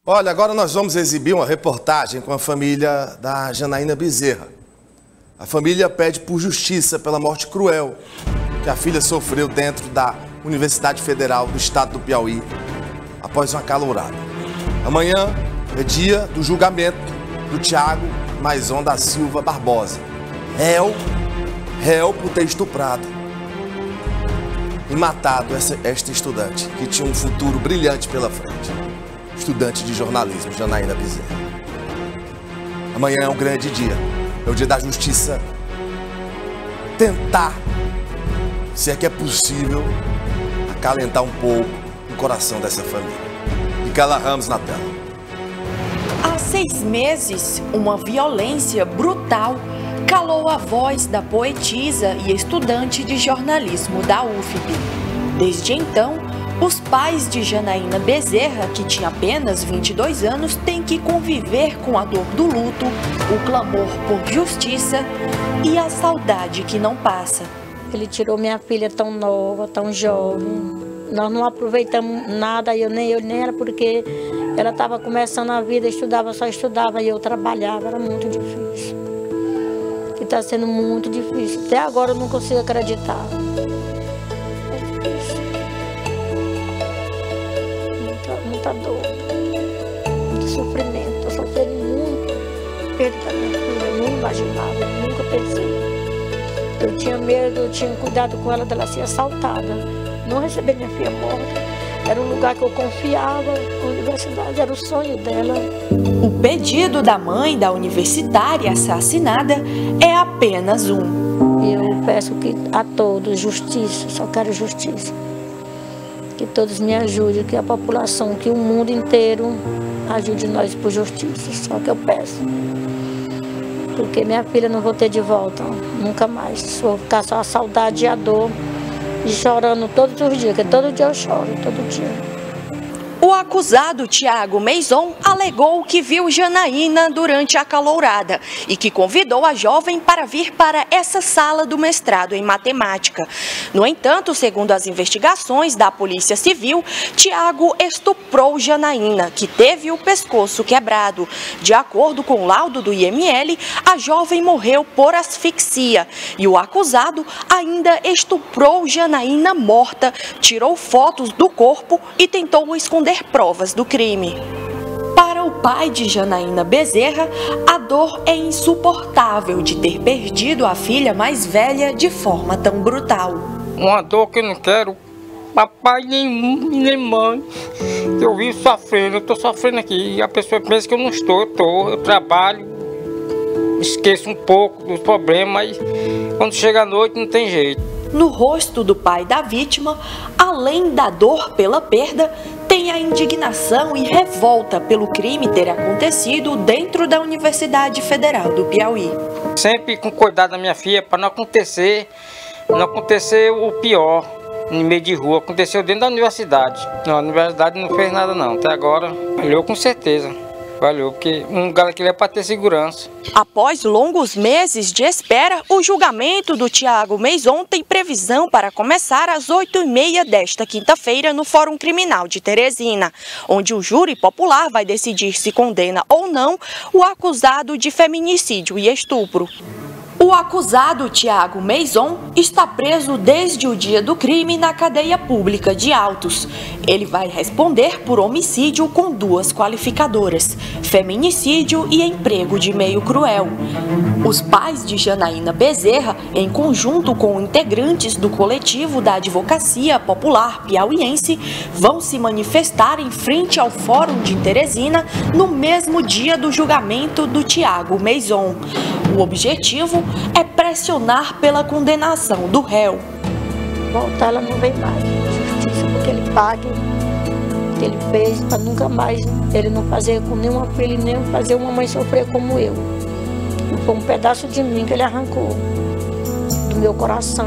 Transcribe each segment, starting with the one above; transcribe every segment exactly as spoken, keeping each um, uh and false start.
Olha, agora nós vamos exibir uma reportagem com a família da Janaína Bezerra. A família pede por justiça pela morte cruel que a filha sofreu dentro da Universidade Federal do Estado do Piauí após uma calourada. Amanhã é dia do julgamento do Thiago Maison da Silva Barbosa, réu, réu por ter estuprado e matado essa, esta estudante que tinha um futuro brilhante pela frente. Estudante de jornalismo, Janaína Bezerra. Amanhã é um grande dia, é o dia da justiça. Tentar, se é que é possível, acalentar um pouco o coração dessa família. Micaela Ramos na tela. Há seis meses, uma violência brutal calou a voz da poetisa e estudante de jornalismo da U F B. Desde então, os pais de Janaína Bezerra, que tinha apenas vinte e dois anos, têm que conviver com a dor do luto, o clamor por justiça e a saudade que não passa. Ele tirou minha filha tão nova, tão jovem. Nós não aproveitamos nada, eu nem eu nem era porque ela estava começando a vida, estudava, só estudava e eu trabalhava, era muito difícil. E está sendo muito difícil. Até agora eu não consigo acreditar. Muita dor, muito sofrimento. Eu sofri muito, perda da minha filha, eu não imaginava, eu nunca pensei. Eu tinha medo, eu tinha cuidado com ela dela ser assaltada, não receber minha filha morta. Era um lugar que eu confiava, a universidade era o sonho dela. O pedido da mãe da universitária assassinada é apenas um. Eu peço que a todos justiça, só quero justiça. Que todos me ajudem, que a população, que o mundo inteiro ajude nós por justiça, só que eu peço. Porque minha filha não vou ter de volta, nunca mais. Vou ficar só a saudade e a dor, e chorando todos os dias, porque todo dia eu choro, todo dia. O acusado Thiago Maison alegou que viu Janaína durante a calourada e que convidou a jovem para vir para essa sala do mestrado em matemática. No entanto, segundo as investigações da Polícia Civil, Thiago estuprou Janaína, que teve o pescoço quebrado. De acordo com o laudo do I M L, a jovem morreu por asfixia e o acusado ainda estuprou Janaína morta, tirou fotos do corpo e tentou esconder provas do crime. Para o pai de Janaína Bezerra, a dor é insuportável de ter perdido a filha mais velha de forma tão brutal. Uma dor que eu não quero papai nenhum, nem mãe. Eu vivo sofrendo, eu estou sofrendo aqui. E a pessoa pensa que eu não estou, eu estou, eu trabalho, esqueço um pouco dos problemas, mas quando chega a noite não tem jeito. No rosto do pai da vítima, além da dor pela perda, tem a indignação e revolta pelo crime ter acontecido dentro da Universidade Federal do Piauí. Sempre com cuidado da minha filha para não acontecer, não acontecer o pior no meio de rua. Aconteceu dentro da universidade. Não, a universidade não fez nada não, até agora valeu com certeza. Valeu, porque um lugar que é para ter segurança. Após longos meses de espera, o julgamento do Thiago Maison tem previsão para começar às oito e meia desta quinta-feira no Fórum Criminal de Teresina, onde o júri popular vai decidir se condena ou não o acusado de feminicídio e estupro. O acusado Thiago Maison está preso desde o dia do crime na cadeia pública de Altos. Ele vai responder por homicídio com duas qualificadoras, feminicídio e emprego de meio cruel. Os pais de Janaína Bezerra, em conjunto com integrantes do coletivo da Advocacia Popular Piauiense, vão se manifestar em frente ao Fórum de Teresina no mesmo dia do julgamento do Thiago Maison. O objetivo é pressionar pela condenação do réu. Voltar, ela não vem mais. Justiça, porque ele pague o que ele fez, para nunca mais ele não fazer com nenhuma filha, nem fazer uma mãe sofrer como eu. Foi um pedaço de mim que ele arrancou, do meu coração.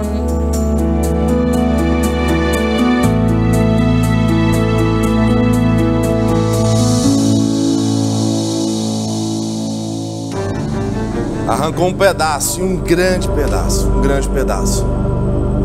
Arrancou um pedaço, e um grande pedaço, um grande pedaço.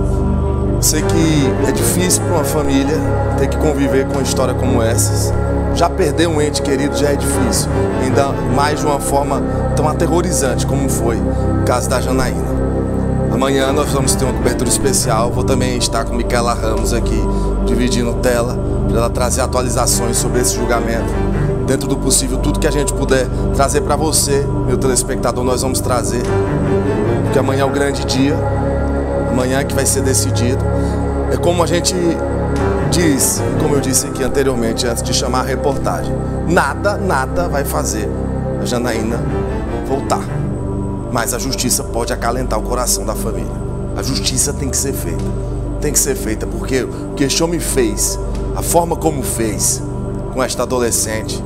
Eu sei que é difícil para uma família ter que conviver com uma história como essas, Já perder um ente querido já é difícil, ainda mais de uma forma tão aterrorizante como foi o caso da Janaína. Amanhã nós vamos ter uma cobertura especial, vou também estar com Micaela Ramos aqui, dividindo tela, para ela trazer atualizações sobre esse julgamento. Dentro do possível, tudo que a gente puder trazer para você, meu telespectador, nós vamos trazer, porque amanhã é o grande dia, amanhã é que vai ser decidido. É como a gente diz, como eu disse aqui anteriormente, antes de chamar a reportagem, nada, nada vai fazer a Janaína voltar. Mas a justiça pode acalentar o coração da família. A justiça tem que ser feita. Tem que ser feita, porque o que este homem fez, a forma como fez com esta adolescente,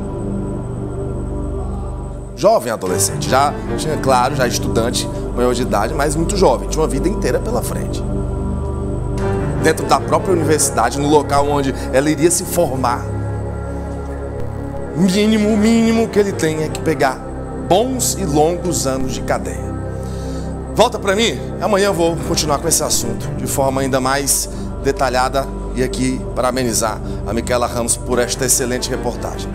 jovem adolescente, já tinha, claro, já estudante, maior de idade, mas muito jovem, tinha uma vida inteira pela frente. Dentro da própria universidade, no local onde ela iria se formar. O mínimo, o mínimo que ele tem é que pegar bons e longos anos de cadeia. Volta para mim, amanhã eu vou continuar com esse assunto de forma ainda mais detalhada e aqui parabenizar a Micaela Ramos por esta excelente reportagem.